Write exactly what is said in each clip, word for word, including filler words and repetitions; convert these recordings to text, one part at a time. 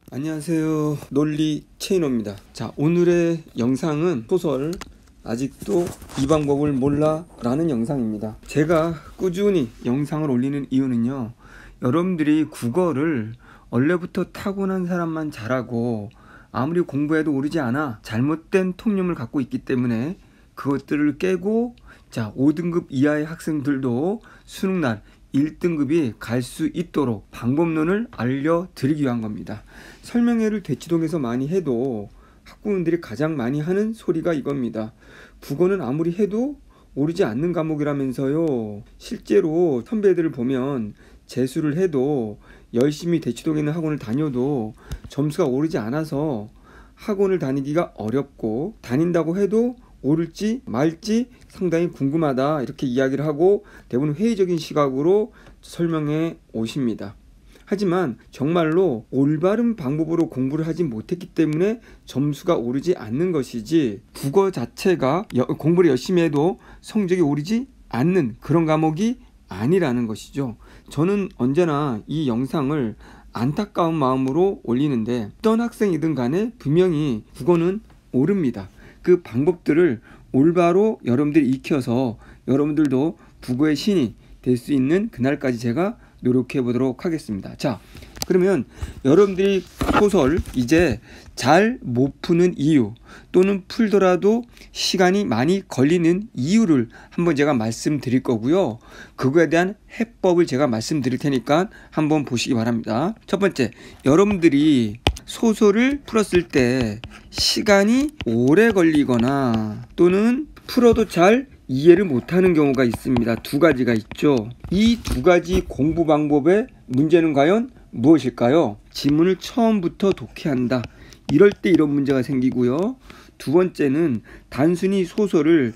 안녕하세요. 논리 체인호입니다. 자, 오늘의 영상은 소설 아직도 이 방법을 몰라 라는 영상입니다. 제가 꾸준히 영상을 올리는 이유는요, 여러분들이 국어를 원래부터 타고난 사람만 잘하고 아무리 공부해도 오르지 않아 잘못된 통념을 갖고 있기 때문에 그것들을 깨고, 자, 오 등급 이하의 학생들도 수능날 일 등급이 갈 수 있도록 방법론을 알려드리기 위한 겁니다. 설명회를 대치동에서 많이 해도 학부모들이 가장 많이 하는 소리가 이겁니다. 국어는 아무리 해도 오르지 않는 과목이라면서요. 실제로 선배들을 보면 재수를 해도 열심히 대치동에 있는 학원을 다녀도 점수가 오르지 않아서 학원을 다니기가 어렵고, 다닌다고 해도 오를지 말지 상당히 궁금하다, 이렇게 이야기를 하고 대부분 회의적인 시각으로 설명해 오십니다. 하지만 정말로 올바른 방법으로 공부를 하지 못했기 때문에 점수가 오르지 않는 것이지, 국어 자체가 공부를 열심히 해도 성적이 오르지 않는 그런 과목이 아니라는 것이죠. 저는 언제나 이 영상을 안타까운 마음으로 올리는데, 어떤 학생이든 간에 분명히 국어는 오릅니다. 그 방법들을 올바로 여러분들이 익혀서 여러분들도 국어의 신이 될 수 있는 그날까지 제가 노력해 보도록 하겠습니다. 자, 그러면 여러분들이 소설 이제 잘 못 푸는 이유, 또는 풀더라도 시간이 많이 걸리는 이유를 한번 제가 말씀드릴 거고요. 그거에 대한 해법을 제가 말씀드릴 테니까 한번 보시기 바랍니다. 첫 번째, 여러분들이 소설을 풀었을 때 시간이 오래 걸리거나 또는 풀어도 잘 이해를 못하는 경우가 있습니다. 두 가지가 있죠. 이 두 가지 공부 방법의 문제는 과연 무엇일까요? 지문을 처음부터 독해한다, 이럴 때 이런 문제가 생기고요. 두 번째는 단순히 소설을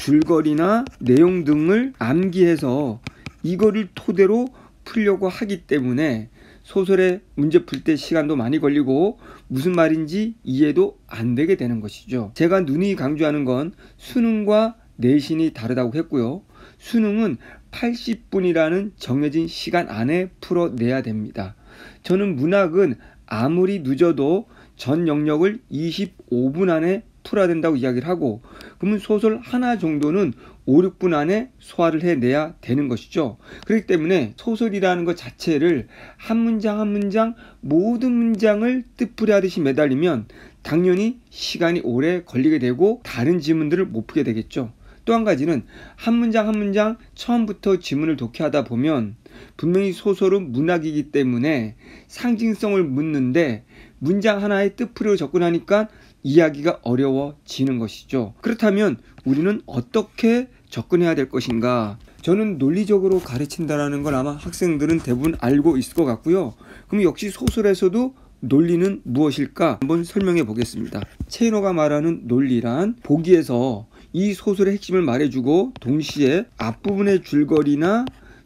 줄거리나 내용 등을 암기해서 이거를 토대로 풀려고 하기 때문에 소설에 문제 풀 때 시간도 많이 걸리고 무슨 말인지 이해도 안 되게 되는 것이죠. 제가 누누이 강조하는 건 수능과 내신이 다르다고 했고요. 수능은 팔십 분이라는 정해진 시간 안에 풀어내야 됩니다. 저는 문학은 아무리 늦어도 전 영역을 이십오 분 안에 풀어야 된다고 이야기를 하고, 그러면 소설 하나 정도는 오, 육 분 안에 소화를 해내야 되는 것이죠. 그렇기 때문에 소설이라는 것 자체를 한 문장 한 문장 모든 문장을 뜻풀이하듯이 매달리면 당연히 시간이 오래 걸리게 되고 다른 지문들을 못 풀게 되겠죠. 또 한 가지는 한 문장 한 문장 처음부터 지문을 독해하다 보면 분명히 소설은 문학이기 때문에 상징성을 묻는데 문장 하나의 뜻풀이로 접근하니까 이야기가 어려워지는 것이죠. 그렇다면 우리는 어떻게 접근해야 될 것인가? 저는 논리적으로 가르친다라는 걸 아마 학생들은 대부분 알고 있을 것 같고요. 그럼 역시 소설에서도 논리는 무엇일까? 한번 설명해 보겠습니다. 체인호가 말하는 논리란 보기에서 이 소설의 핵심을 말해주고 동시에 앞부분의 줄거리나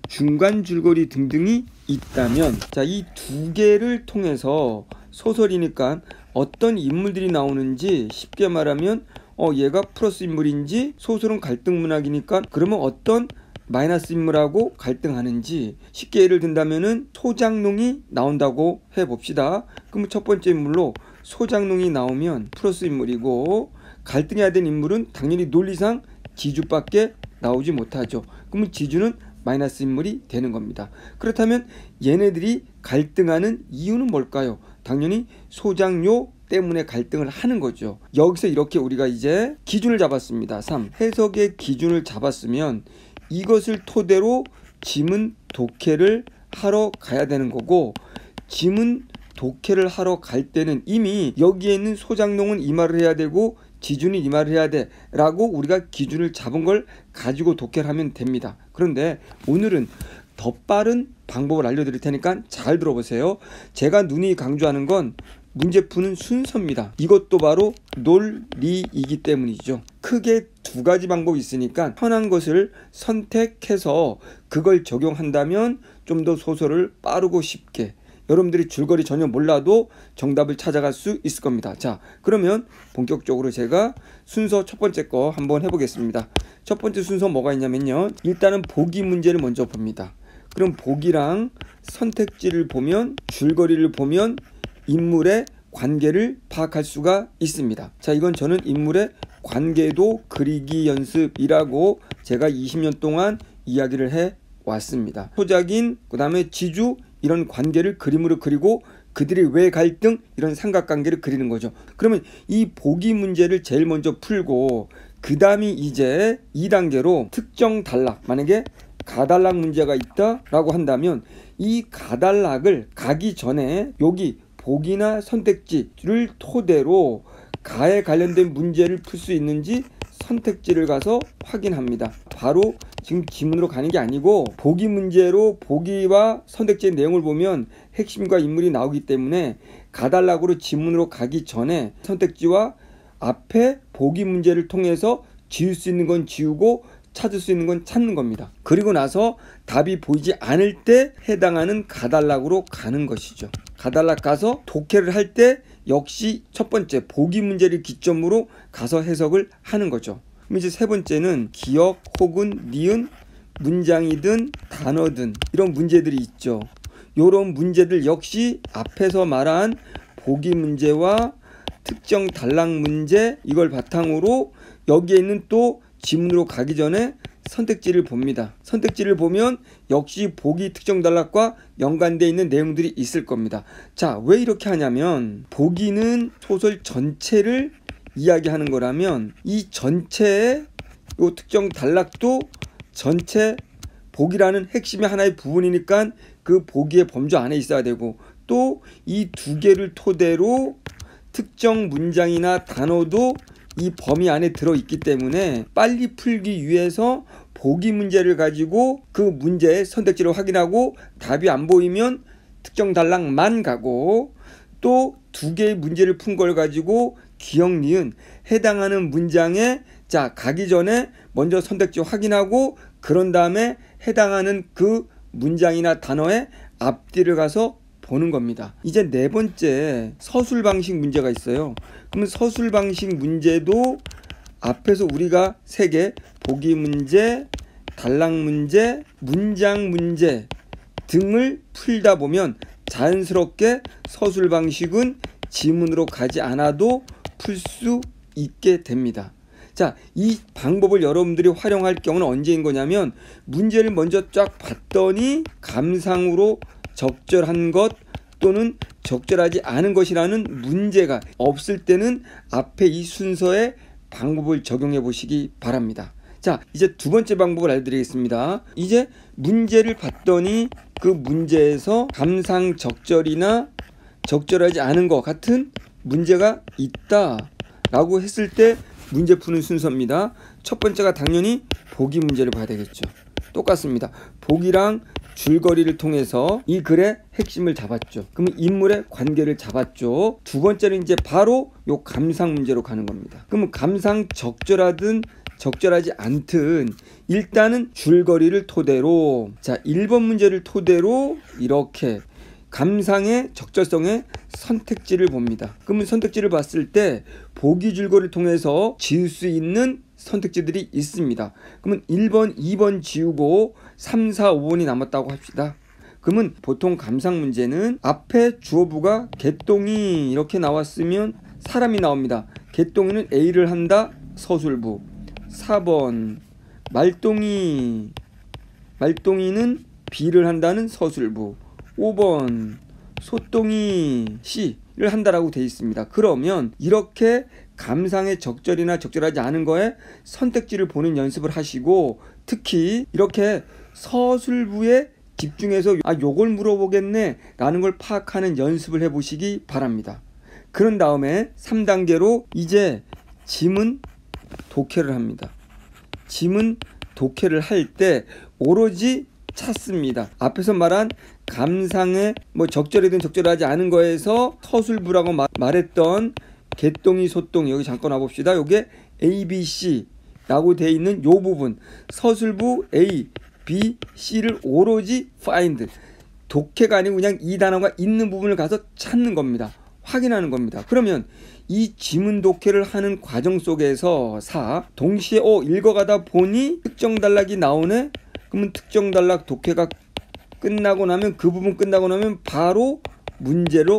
중간 줄거리 등등이 있다면, 자, 이 두 개를 통해서 소설이니까 어떤 인물들이 나오는지, 쉽게 말하면 어 얘가 플러스 인물인지, 소설은 갈등 문학이니까 그러면 어떤 마이너스 인물하고 갈등하는지, 쉽게 예를 든다면은 소장농이 나온다고 해봅시다. 그럼 첫 번째 인물로 소장농이 나오면 플러스 인물이고, 갈등해야 되는 인물은 당연히 논리상 지주밖에 나오지 못하죠. 그러면 지주는 마이너스 인물이 되는 겁니다. 그렇다면 얘네들이 갈등하는 이유는 뭘까요? 당연히 소장요 때문에 갈등을 하는 거죠. 여기서 이렇게 우리가 이제 기준을 잡았습니다. 삼. 해석의 기준을 잡았으면 이것을 토대로 지문 독해를 하러 가야 되는 거고, 지문 독해를 하러 갈 때는 이미 여기에 있는 소장농은 이 말을 해야 되고 지주는 이 말을 해야 돼 라고 우리가 기준을 잡은 걸 가지고 독해를 하면 됩니다. 그런데 오늘은 더 빠른 방법을 알려드릴 테니까 잘 들어보세요. 제가 누누이 강조하는 건 문제 푸는 순서입니다. 이것도 바로 논리이기 때문이죠. 크게 두 가지 방법이 있으니까 편한 것을 선택해서 그걸 적용한다면 좀 더 소설을 빠르고 쉽게, 여러분들이 줄거리 전혀 몰라도 정답을 찾아갈 수 있을 겁니다. 자, 그러면 본격적으로 제가 순서 첫 번째 거 한번 해보겠습니다. 첫 번째 순서 뭐가 있냐면요, 일단은 보기 문제를 먼저 봅니다. 그럼 보기랑 선택지를 보면, 줄거리를 보면 인물의 관계를 파악할 수가 있습니다. 자, 이건 저는 인물의 관계도 그리기 연습이라고 제가 이십 년 동안 이야기를 해 왔습니다. 소작인, 그 다음에 지주, 이런 관계를 그림으로 그리고 그들이 왜 갈등, 이런 삼각관계를 그리는 거죠. 그러면 이 보기 문제를 제일 먼저 풀고 그 다음이 이제 이 단계로 특정 단락, 만약에 가단락 문제가 있다라고 한다면 이 가단락을 가기 전에 여기 보기나 선택지를 토대로 가에 관련된 문제를 풀 수 있는지 선택지를 가서 확인합니다. 바로 지금 지문으로 가는 게 아니고 보기 문제로 보기와 선택지의 내용을 보면 핵심과 인물이 나오기 때문에 가단락으로 지문으로 가기 전에 선택지와 앞에 보기 문제를 통해서 지울 수 있는 건 지우고 찾을 수 있는 건 찾는 겁니다. 그리고 나서 답이 보이지 않을 때 해당하는 가단락으로 가는 것이죠. 가단락 가서 독해를 할 때 역시 첫 번째 보기 문제를 기점으로 가서 해석을 하는 거죠. 그럼 이제 세 번째는 기억 혹은 니은, 문장이든 단어든 이런 문제들이 있죠. 이런 문제들 역시 앞에서 말한 보기 문제와 특정 단락 문제, 이걸 바탕으로 여기에 있는 또 지문으로 가기 전에 선택지를 봅니다. 선택지를 보면 역시 보기 특정 단락과 연관되어 있는 내용들이 있을 겁니다. 자, 왜 이렇게 하냐면 보기는 소설 전체를 이야기하는 거라면 이 전체의 요 특정 단락도 전체 보기라는 핵심의 하나의 부분이니까 그 보기의 범주 안에 있어야 되고, 또 이 두 개를 토대로 특정 문장이나 단어도 이 범위 안에 들어있기 때문에 빨리 풀기 위해서 보기 문제를 가지고 그 문제의 선택지를 확인하고 답이 안 보이면 특정 단락만 가고, 또 두 개의 문제를 푼 걸 가지고 기억, 니은 해당하는 문장에 자 가기 전에 먼저 선택지 확인하고 그런 다음에 해당하는 그 문장이나 단어의 앞뒤를 가서 보는 겁니다. 이제 네 번째 서술 방식 문제가 있어요. 그러면 서술 방식 문제도 앞에서 우리가 세 개 보기 문제, 단락 문제, 문장 문제 등을 풀다 보면 자연스럽게 서술 방식은 지문으로 가지 않아도 풀 수 있게 됩니다. 자, 이 방법을 여러분들이 활용할 경우는 언제인 거냐면 문제를 먼저 쫙 봤더니 감상으로 적절한 것 또는 적절하지 않은 것이라는 문제가 없을 때는 앞에 이 순서의 방법을 적용해 보시기 바랍니다. 자, 이제 두 번째 방법을 알려드리겠습니다. 이제 문제를 봤더니 그 문제에서 감상 적절이나 적절하지 않은 것 같은 문제가 있다 라고 했을 때 문제 푸는 순서입니다. 첫 번째가 당연히 보기 문제를 봐야 되겠죠. 똑같습니다. 보기랑 줄거리를 통해서 이 글의 핵심을 잡았죠. 그러면 인물의 관계를 잡았죠. 두 번째는 이제 바로 요 감상 문제로 가는 겁니다. 그러면 감상 적절하든 적절하지 않든 일단은 줄거리를 토대로, 자 일 번 문제를 토대로 이렇게 감상의 적절성의 선택지를 봅니다. 그러면 선택지를 봤을 때 보기 줄거리를 통해서 지울 수 있는 선택지들이 있습니다. 그러면 일 번, 이 번 지우고 삼, 사, 오 번이 남았다고 합시다. 그러면 보통 감상 문제는 앞에 주어부가 개똥이 이렇게 나왔으면 사람이 나옵니다. 개똥이는 A를 한다, 서술부. 사 번 말똥이, 말똥이는 B를 한다는 서술부. 오 번 소똥이 C를 한다라고 되어 있습니다. 그러면 이렇게 감상의 적절이나 적절하지 않은 거에 선택지를 보는 연습을 하시고, 특히 이렇게 서술부에 집중해서 아 요걸 물어보겠네 라는 걸 파악하는 연습을 해보시기 바랍니다. 그런 다음에 삼 단계로 이제 지문 독해를 합니다. 지문 독해를 할 때 오로지 찾습니다. 앞에서 말한 감상의 뭐 적절이든 적절하지 않은 거에서 서술부라고 마, 말했던 개똥이, 소똥이 여기 잠깐 와봅시다. 요게 A, B, C 라고 되어 있는 요 부분 서술부 A, B, C를 오로지 find, 독해가 아니고 그냥 이 단어가 있는 부분을 가서 찾는 겁니다. 확인하는 겁니다. 그러면 이 지문 독해를 하는 과정 속에서 사 동시에 어 읽어가다 보니 특정 단락이 나오네. 그러면 특정 단락 독해가 끝나고 나면 그 부분 끝나고 나면 바로 문제로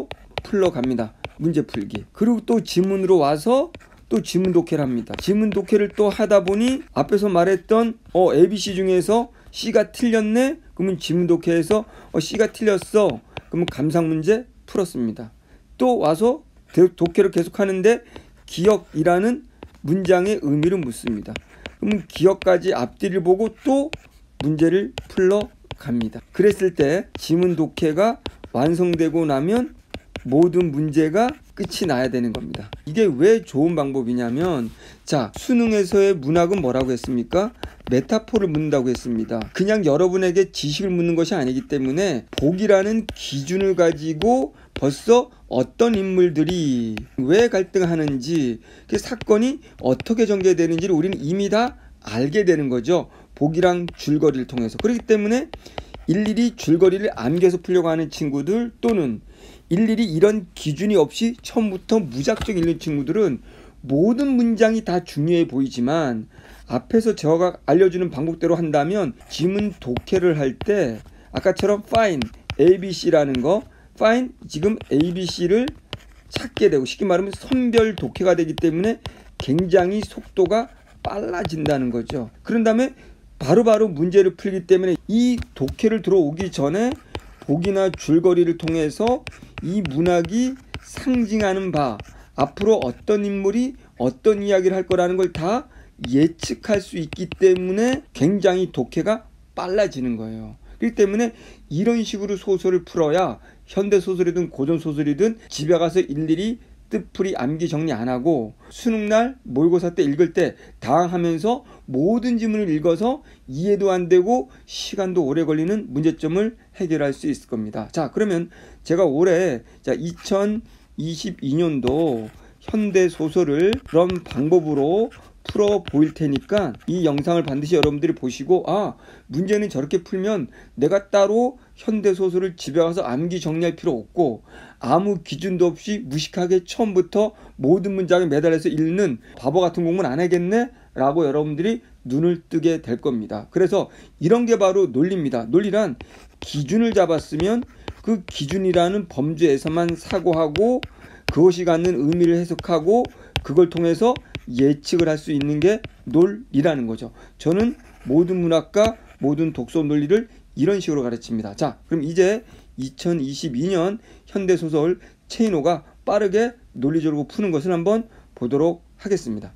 풀러갑니다. 문제 풀기. 그리고 또 지문으로 와서 또 지문 독해를 합니다. 지문 독해를 또 하다 보니 앞에서 말했던 어 에이비씨 중에서 C가 틀렸네? 그러면 지문 독해에서 어 C가 틀렸어. 그러면 감상 문제 풀었습니다. 또 와서 독해를 계속 하는데 기억이라는 문장의 의미를 묻습니다. 그럼 기억까지 앞뒤를 보고 또 문제를 풀러 갑니다. 그랬을 때 지문 독해가 완성되고 나면 모든 문제가 끝이 나야 되는 겁니다. 이게 왜 좋은 방법이냐면, 자, 수능에서의 문학은 뭐라고 했습니까? 메타포를 묻는다고 했습니다. 그냥 여러분에게 지식을 묻는 것이 아니기 때문에 복이라는 기준을 가지고 벌써 어떤 인물들이 왜 갈등하는지, 그 사건이 어떻게 전개되는지를 우리는 이미 다 알게 되는 거죠. 복이랑 줄거리를 통해서. 그렇기 때문에 일일이 줄거리를 암기해서 풀려고 하는 친구들, 또는 일일이 이런 기준이 없이 처음부터 무작정 읽는 친구들은 모든 문장이 다 중요해 보이지만 앞에서 제가 알려주는 방법대로 한다면 지문 독해를 할 때 아까처럼 find, 에이비씨라는 거, find 지금 에이비씨를 찾게 되고, 쉽게 말하면 선별 독해가 되기 때문에 굉장히 속도가 빨라진다는 거죠. 그런 다음에 바로바로 문제를 풀기 때문에 이 독해를 들어오기 전에 복이나 줄거리를 통해서 이 문학이 상징하는 바, 앞으로 어떤 인물이 어떤 이야기를 할 거라는 걸 다 예측할 수 있기 때문에 굉장히 독해가 빨라지는 거예요. 그렇기 때문에 이런 식으로 소설을 풀어야 현대소설이든 고전소설이든 집에 가서 일일이 뜻풀이 암기 정리 안 하고 수능날 모의고사 때 읽을 때 당하면서 모든 지문을 읽어서 이해도 안 되고 시간도 오래 걸리는 문제점을 해결할 수 있을 겁니다. 자, 그러면 제가 올해 자 이천이십이 년도 현대소설을 그런 방법으로 풀어 보일 테니까 이 영상을 반드시 여러분들이 보시고, 아, 문제는 저렇게 풀면 내가 따로 현대소설을 집에 가서 암기 정리할 필요 없고 아무 기준도 없이 무식하게 처음부터 모든 문장에 매달려서 읽는 바보 같은 공부는 안 하겠네? 라고 여러분들이 눈을 뜨게 될 겁니다. 그래서 이런 게 바로 논리입니다. 논리란 기준을 잡았으면 그 기준이라는 범주에서만 사고하고 그것이 갖는 의미를 해석하고 그걸 통해서 예측을 할 수 있는 게 논리라는 거죠. 저는 모든 문학과 모든 독서 논리를 이런 식으로 가르칩니다. 자, 그럼 이제 이천이십이 년 현대소설 체인호가 빠르게 논리적으로 푸는 것을 한번 보도록 하겠습니다.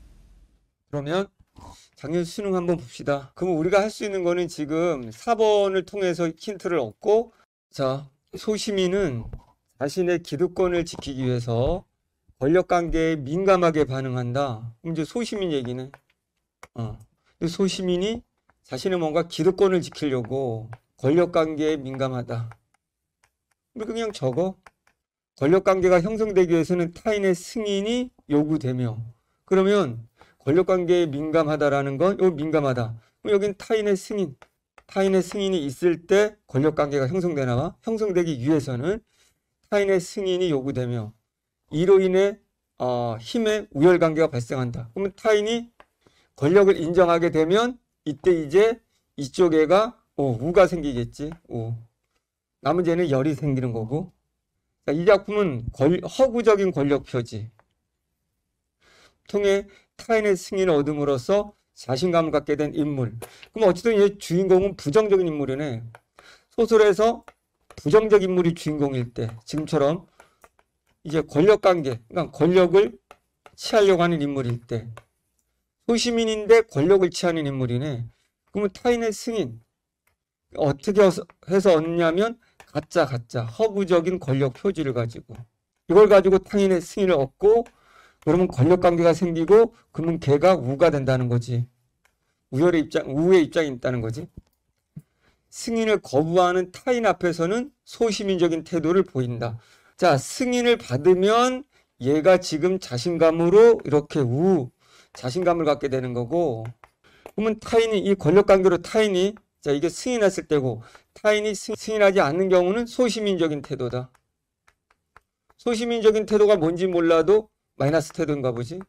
그러면 작년 수능 한번 봅시다. 그럼 우리가 할 수 있는 거는 지금 사 번을 통해서 힌트를 얻고, 자, 소시민은 자신의 기득권을 지키기 위해서 권력관계에 민감하게 반응한다. 그럼 이제 소시민 얘기네. 어. 소시민이 자신의 뭔가 기득권을 지키려고 권력관계에 민감하다. 그냥 적어. 권력관계가 형성되기 위해서는 타인의 승인이 요구되며, 그러면 권력관계에 민감하다라는 건 요 민감하다. 그럼 여긴 타인의 승인, 타인의 승인이 있을 때 권력관계가 형성되나? 형성되기 위해서는 타인의 승인이 요구되며 이로 인해 어, 힘의 우열관계가 발생한다. 그러면 타인이 권력을 인정하게 되면 이때 이제 이쪽 애가 오, 우가 생기겠지. 우. 남은 죄는 열이 생기는 거고. 자, 이 작품은 권, 허구적인 권력 표지 통해 타인의 승인을 얻음으로써 자신감을 갖게 된 인물. 그럼 어쨌든 이 주인공은 부정적인 인물이네. 소설에서 부정적 인물이 주인공일 때, 지금처럼 이제 권력관계, 그러니까 권력을 취하려고 하는 인물일 때, 소시민인데 권력을 취하는 인물이네. 그러면 타인의 승인 어떻게 해서 얻냐면 가짜 가짜 허구적인 권력 표지를 가지고, 이걸 가지고 타인의 승인을 얻고, 그러면 권력관계가 생기고, 그러면 걔가 우가 된다는 거지. 우열의 입장, 우의 입장이 있다는 거지. 승인을 거부하는 타인 앞에서는 소시민적인 태도를 보인다. 자, 승인을 받으면 얘가 지금 자신감으로 이렇게 우, 자신감을 갖게 되는 거고, 그러면 타인이, 이 권력관계로 타인이, 자, 이게 승인했을 때고, 타인이 승, 승인하지 않는 경우는 소시민적인 태도다. 소시민적인 태도가 뭔지 몰라도 마이너스 태도인가 보지?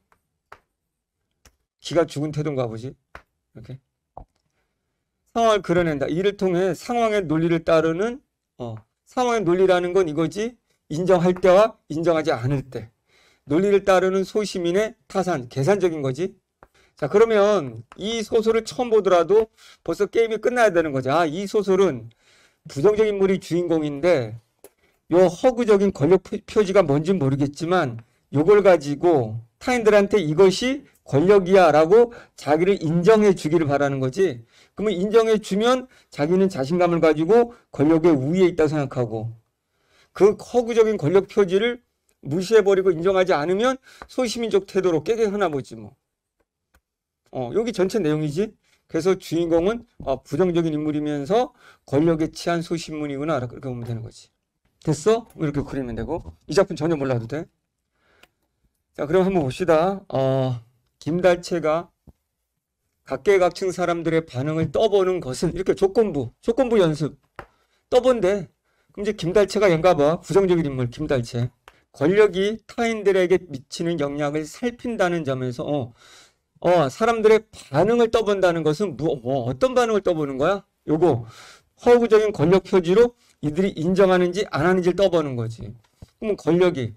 기가 죽은 태도인가 보지? 이렇게. 상황을 그려낸다. 이를 통해 상황의 논리를 따르는, 어, 상황의 논리라는 건 이거지. 인정할 때와 인정하지 않을 때. 논리를 따르는 소시민의 타산, 계산적인 거지. 자, 그러면 이 소설을 처음 보더라도 벌써 게임이 끝나야 되는 거죠. 아, 이 소설은 부정적인 인물이 주인공인데 요 허구적인 권력 표지가 뭔지 모르겠지만 요걸 가지고 타인들한테 이것이 권력이야 라고 자기를 인정해 주기를 바라는 거지. 그러면 인정해 주면 자기는 자신감을 가지고 권력의 우위에 있다고 생각하고 그 허구적인 권력 표지를 무시해버리고 인정하지 않으면 소시민적 태도로 깨갱하나 보지 뭐. 어, 여기 전체 내용이지. 그래서 주인공은 어, 부정적인 인물이면서 권력에 취한 소신문이구나 그렇게 보면 되는 거지. 됐어? 이렇게 그리면 되고. 이 작품 전혀 몰라도 돼. 자, 그럼 한번 봅시다. 어, 김달채가 각계각층 사람들의 반응을 떠보는 것은 이렇게 조건부, 조건부 연습 떠본대. 그럼 이제 김달채가 얘인가 봐. 부정적인 인물 김달채. 권력이 타인들에게 미치는 영향을 살핀다는 점에서 어, 어, 사람들의 반응을 떠본다는 것은 뭐, 뭐 어떤 반응을 떠보는 거야? 요거 허구적인 권력 표지로 이들이 인정하는지 안 하는지를 떠보는 거지. 그러면 권력이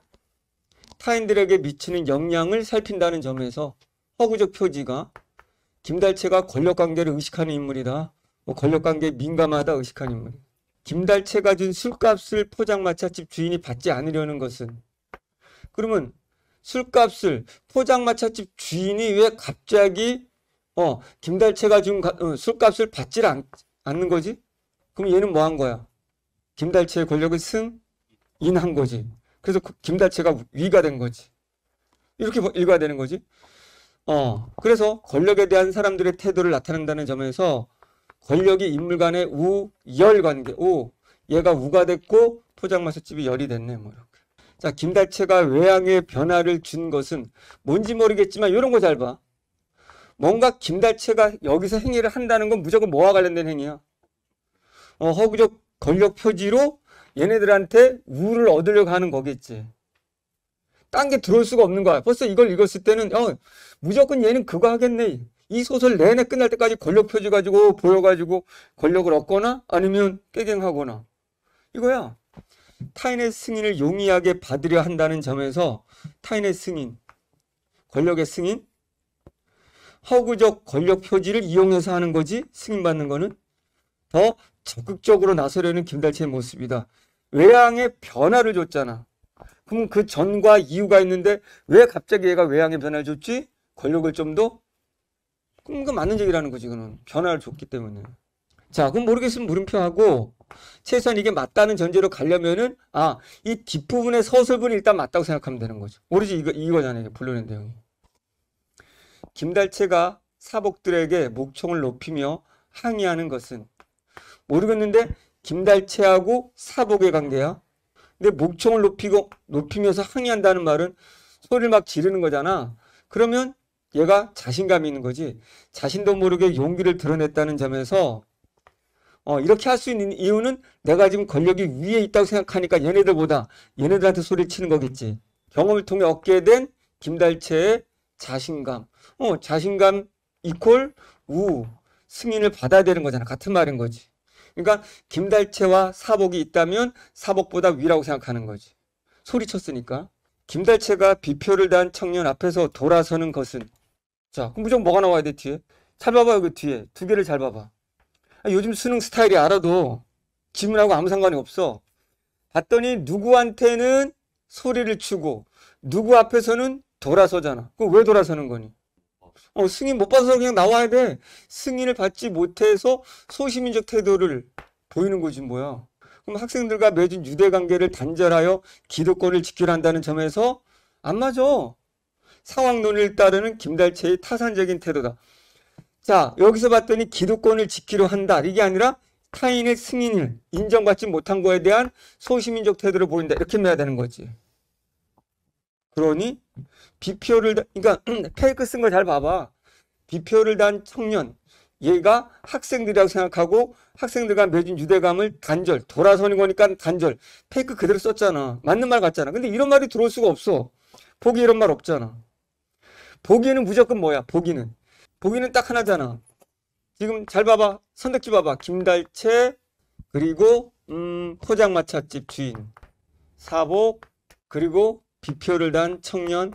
타인들에게 미치는 영향을 살핀다는 점에서 허구적 표지가 김달채가 권력관계를 의식하는 인물이다. 뭐 권력관계에 민감하다 의식하는 인물. 김달채가 준 술값을 포장마차집 주인이 받지 않으려는 것은 그러면 술값을 포장마차집 주인이 왜 갑자기 어 김달채가 준 가, 어, 술값을 받지 않, 않는 거지? 그럼 얘는 뭐 한 거야? 김달채의 권력을 승인한 거지. 그래서 김달채가 위가 된 거지. 이렇게 읽어야 되는 거지. 어 그래서 권력에 대한 사람들의 태도를 나타낸다는 점에서 권력이 인물 간의 우열 관계. 오 얘가 우가 됐고 포장마차집이 열이 됐네. 뭐 이렇게. 자, 김달채가 외양의 변화를 준 것은 뭔지 모르겠지만 이런 거 잘 봐. 뭔가 김달채가 여기서 행위를 한다는 건 무조건 뭐와 관련된 행위야? 어, 허구적 권력 표지로 얘네들한테 우를 얻으려고 하는 거겠지. 딴 게 들어올 수가 없는 거야. 벌써 이걸 읽었을 때는 어, 무조건 얘는 그거 하겠네. 이 소설 내내 끝날 때까지 권력 표지 가지고 보여가지고 권력을 얻거나 아니면 깨갱하거나 이거야. 타인의 승인을 용이하게 받으려 한다는 점에서 타인의 승인, 권력의 승인, 허구적 권력 표지를 이용해서 하는 거지. 승인받는 거는 더 적극적으로 나서려는 김달채의 모습이다. 외양의 변화를 줬잖아. 그럼 그 전과 이유가 있는데 왜 갑자기 얘가 외양의 변화를 줬지? 권력을 좀 더? 그럼 그 맞는 얘기라는 거지. 그는 변화를 줬기 때문에. 자, 그럼 모르겠으면 물음표하고 최소한 이게 맞다는 전제로 가려면은 아, 이 뒷부분의 서술분이 일단 맞다고 생각하면 되는 거죠. 오로지 이거, 이거잖아요. 이게 본론의 내용이. 김달채가 사복들에게 목청을 높이며 항의하는 것은 모르겠는데 김달채하고 사복의 관계야. 근데 목청을 높이고 높이면서 항의한다는 말은 소리를 막 지르는 거잖아. 그러면 얘가 자신감이 있는 거지. 자신도 모르게 용기를 드러냈다는 점에서 어, 이렇게 할 수 있는 이유는 내가 지금 권력이 위에 있다고 생각하니까 얘네들보다 얘네들한테 소리를 치는 거겠지. 경험을 통해 얻게 된 김달채의 자신감. 어, 자신감 이퀄 우 승인을 받아야 되는 거잖아. 같은 말인 거지. 그러니까 김달채와 사복이 있다면 사복보다 위라고 생각하는 거지. 소리쳤으니까. 김달채가 비표를 단 청년 앞에서 돌아서는 것은 자, 그럼 무조건 뭐가 나와야 돼 뒤에? 잘 봐봐 여기 뒤에. 두 개를 잘 봐봐. 아, 요즘 수능 스타일이 알아도 질문하고 아무 상관이 없어. 봤더니 누구한테는 소리를 치고 누구 앞에서는 돌아서잖아. 그럼 왜 돌아서는 거니? 어, 승인 못 받아서 그냥 나와야 돼. 승인을 받지 못해서 소시민적 태도를 보이는 거지 뭐야. 그럼 학생들과 맺은 유대관계를 단절하여 기득권을 지키려 한다는 점에서 안 맞아. 상황 논리를 따르는 김달채의 타산적인 태도다. 자, 여기서 봤더니 기득권을 지키려 한다. 이게 아니라 타인의 승인을 인정받지 못한 거에 대한 소시민적 태도를 보인다. 이렇게 해야 되는 거지. 그러니 비표를 다, 그러니까 페이크 쓴 거 잘 봐봐. 비표를 단 청년. 얘가 학생들이라고 생각하고 학생들과 맺은 유대감을 단절. 돌아서는 거니까 단절. 페이크 그대로 썼잖아. 맞는 말 같잖아. 근데 이런 말이 들어올 수가 없어. 보기 이런 말 없잖아. 보기는 무조건 뭐야? 보기는. 보기는 딱 하나잖아. 지금 잘 봐봐. 선택지 봐봐. 김달채 그리고 음, 포장마차집 주인. 사복, 그리고 비표를 단 청년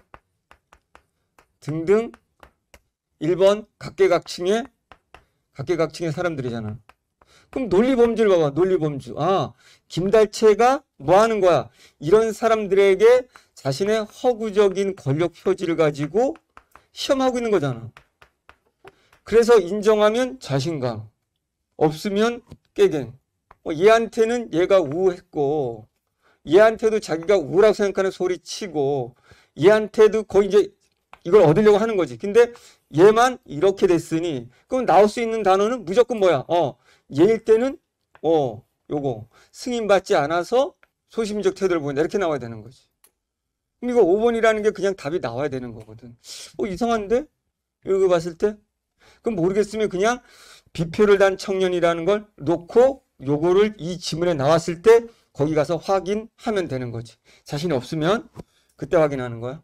등등 일 번 각계각층의 각계각층의 사람들이잖아. 그럼 논리범주를 봐봐. 논리범주. 아, 김달채가 뭐 하는 거야? 이런 사람들에게 자신의 허구적인 권력 표지를 가지고 시험하고 있는 거잖아. 그래서 인정하면 자신감, 없으면 깨갱. 어, 얘한테는 얘가 우했고, 얘한테도 자기가 우라고 생각하는 소리 치고, 얘한테도 거의 이제 이걸 얻으려고 하는 거지. 근데 얘만 이렇게 됐으니, 그럼 나올 수 있는 단어는 무조건 뭐야? 어, 얘일 때는, 어, 요거, 승인받지 않아서 소심적 태도를 보인다. 이렇게 나와야 되는 거지. 그럼 이거 오 번이라는 게 그냥 답이 나와야 되는 거거든. 어, 이상한데? 이거 봤을 때? 그럼 모르겠으면 그냥 비표를 단 청년이라는 걸 놓고 요거를 이 지문에 나왔을 때 거기 가서 확인하면 되는 거지. 자신이 없으면 그때 확인하는 거야.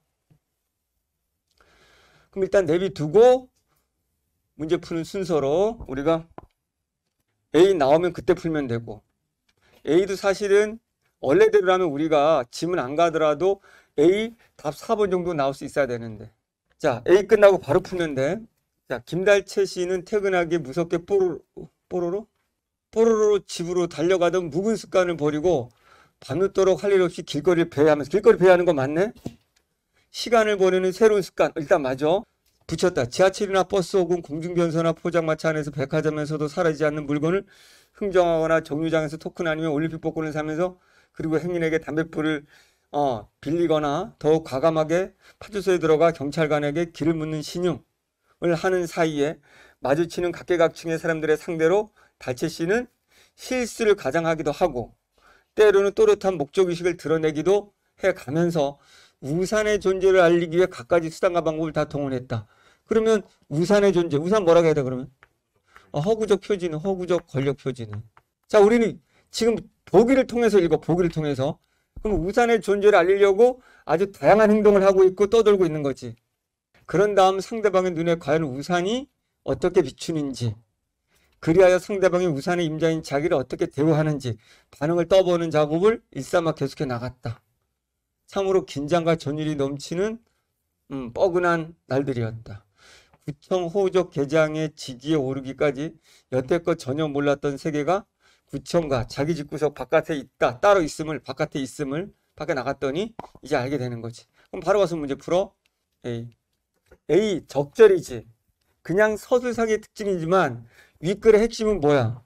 그럼 일단 내비두고 문제 푸는 순서로 우리가 A 나오면 그때 풀면 되고, A도 사실은 원래대로라면 우리가 지문 안 가더라도 A 답 사 번 정도 나올 수 있어야 되는데, 자, A 끝나고 바로 풀면 돼. 자, 김달채 씨는 퇴근하기 무섭게 뽀로로 뽀로로 뽀로로 집으로 달려가던 묵은 습관을 버리고 밤늦도록 할 일 없이 길거리를 배회하면서, 길거리 배회하는 거 맞네? 시간을 보내는 새로운 습관. 일단 맞아. 붙였다. 지하철이나 버스 혹은 공중변소나 포장마차 안에서 백화점에서도 사라지지 않는 물건을 흥정하거나 정류장에서 토큰 아니면 올림픽 복권을 사면서, 그리고 행인에게 담뱃불을 어, 빌리거나 더욱 과감하게 파출소에 들어가 경찰관에게 길을 묻는 신용을 하는 사이에 마주치는 각계각층의 사람들의 상대로 달채 씨는 실수를 가장하기도 하고, 때로는 또렷한 목적의식을 드러내기도 해가면서 우산의 존재를 알리기 위해 갖가지 수단과 방법을 다 동원했다. 그러면 우산의 존재, 우산 뭐라고 해야 돼 그러면? 어, 허구적 표지는, 허구적 권력 표지는. 자, 우리는 지금 보기를 통해서 읽어, 보기를 통해서. 그럼 우산의 존재를 알리려고 아주 다양한 행동을 하고 있고 떠돌고 있는 거지. 그런 다음 상대방의 눈에 과연 우산이 어떻게 비추는지, 그리하여 상대방이 우산의 임자인 자기를 어떻게 대우하는지 반응을 떠보는 작업을 일삼아 계속해 나갔다. 참으로 긴장과 전율이 넘치는 음, 뻐근한 날들이었다. 구청 호적 개장의 지지에 오르기까지 여태껏 전혀 몰랐던 세계가 구청과 자기 집구석 바깥에 있다, 따로 있음을, 바깥에 있음을 밖에 나갔더니 이제 알게 되는 거지. 그럼 바로 가서 문제 풀어. A. A 적절이지. 그냥 서술상의 특징이지만 윗글의 핵심은 뭐야?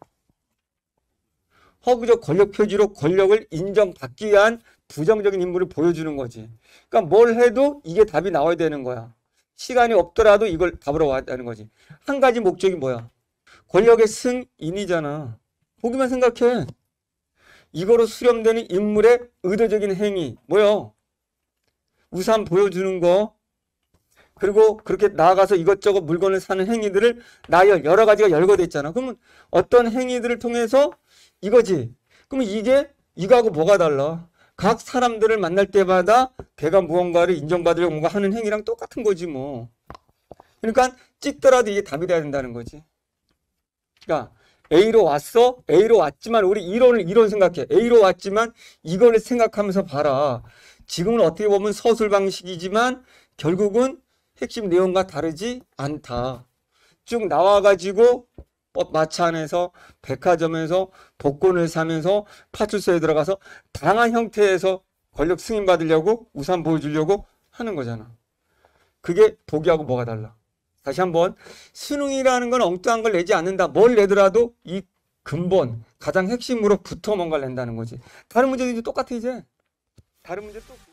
허구적 권력 표지로 권력을 인정받기 위한 부정적인 인물을 보여주는 거지. 그러니까 뭘 해도 이게 답이 나와야 되는 거야. 시간이 없더라도 이걸 답으로 와야 되는 거지. 한 가지 목적이 뭐야? 권력의 승인이잖아. 보기만 생각해. 이거로 수렴되는 인물의 의도적인 행위 뭐야? 우산 보여주는 거, 그리고 그렇게 나아가서 이것저것 물건을 사는 행위들을 나열, 여러 가지가 열거돼 있잖아. 그러면 어떤 행위들을 통해서 이거지. 그러면 이게 이거하고 뭐가 달라? 각 사람들을 만날 때마다 걔가 무언가를 인정받으려고 뭔가 하는 행위랑 똑같은 거지 뭐. 그러니까 찍더라도 이게 답이 돼야 된다는 거지. 그러니까 A로 왔어. A로 왔지만 우리 이론을 이론 생각해. A로 왔지만 이거를 생각하면서 봐라. 지금은 어떻게 보면 서술 방식이지만 결국은 핵심 내용과 다르지 않다. 쭉 나와가지고 마차 안에서 백화점에서 복권을 사면서 파출소에 들어가서 다양한 형태에서 권력 승인 받으려고 우산 보여주려고 하는 거잖아. 그게 보기하고 뭐가 달라? 다시 한번, 수능이라는 건 엉뚱한 걸 내지 않는다. 뭘 내더라도 이 근본 가장 핵심으로 붙어 뭔가를 낸다는 거지. 다른 문제도 이제 똑같아. 이제 다른 문제 또